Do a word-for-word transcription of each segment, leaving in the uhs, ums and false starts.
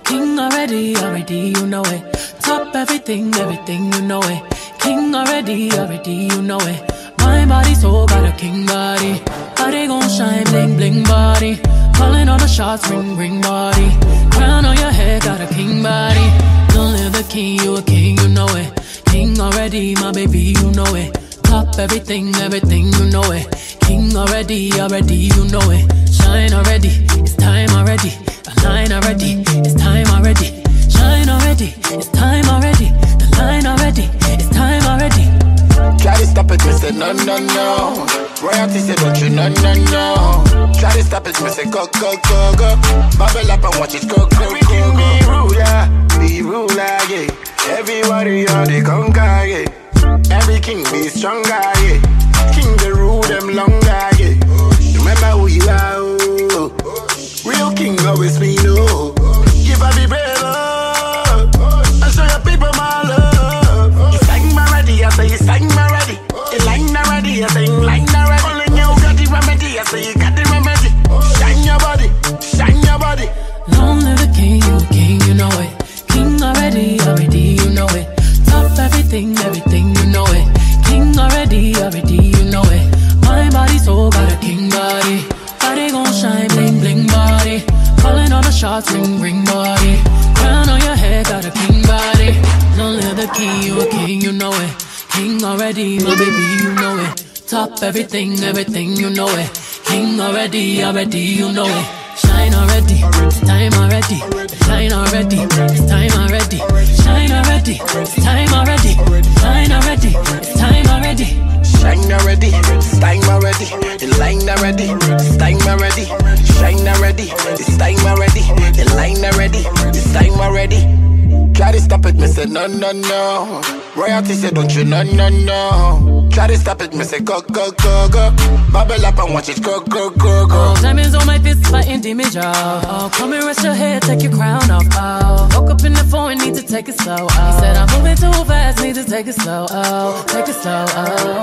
King already, already, you know it. Top everything, everything, you know it. King already, already, you know it. My body, soul, got a king body. Body gon' shine, bling, bling body. Calling all the shots, ring, ring body. Crown on your head, got a king body. Don't live the king, you a king, you know it. King already, my baby, you know it. Top everything, everything, you know it. King already, already, you know it. Shine already, it's time already. Line already, it's time already. Shine already, it's time already. The line already, it's time already. Try to stop it, me say no, no, no. Royalty say don't you, no, no, no. Try to stop it, me say go, go, go, go. Bubble up and watch it go, go, go, go. Be ruler, be ruler, yeah. Everybody are the conquer, yeah. Every king be stronger, yeah. King the rule them longer, yeah. Remember who you are, oh. Real king always be no. Give her the brave love and show your people my love. You sang my ready, I say you sang my ready. You line already, I say you line already. Only you got the remedy, I say you got the remedy. Shine your body, shine your body. Long live the king, you a king, you know it. King already, already, you know it. Top everything, everything, you know it. King already, already, you know it. My body, soul, got a king body. Body gon' shine, bling, bling body. Calling all the shots, ring, ring body. Crown on your head, got a king body. Long live the king, you a king, you know it. King already, my baby, you know it. Top everything, everything, you know it. King already, already, you know it. Shine already, it's time already. Shine already, it's time already. Shine already, it's time already. Shine already, it's time already. Shine already, it's time already. The line already, it's time already. Shine already, it's time already. The line already, it's time already. Try to stop it, me say no, no, no. Royalty say don't you, no, no, no. Try to stop it, me say go, go, go, go. Bubble up and watch it go, go, go, go. Oh, diamonds on my fist, fighting demons, y'all. Oh, come and rest your head, take your crown off. Oh, woke up in the phone, need to take it slow. Oh, he said I'm moving too fast, need to take it slow. Oh, take it slow. Oh,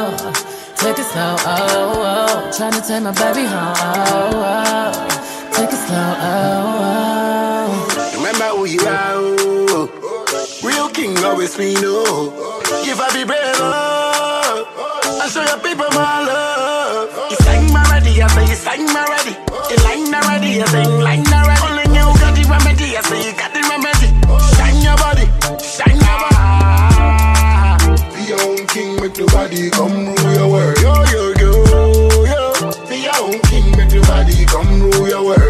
oh. Take it slow. Oh, oh. Trying to take my baby home. Oh, oh. Take it slow. Oh, oh. Remember who you are. Oh. Real king always be no. Give her the brave love and show your people my love. You sang my ready, I say you sang my ready. You line already, I say you line already. Only you got the remedy, I say you got the remedy. Shine your body, shine your body. Be your own king, make the body come rule your world. Yo, yo, yo, yo. Be your own king, make the body come rule your world.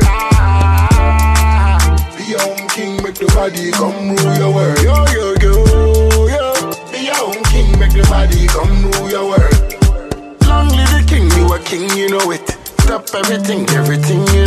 Be your own king, make the body come rule your world. Yo, yo, yo, yo. Be your own king, make the body come rule your world. Long live the king, you a king, you know it. Stop everything, everything you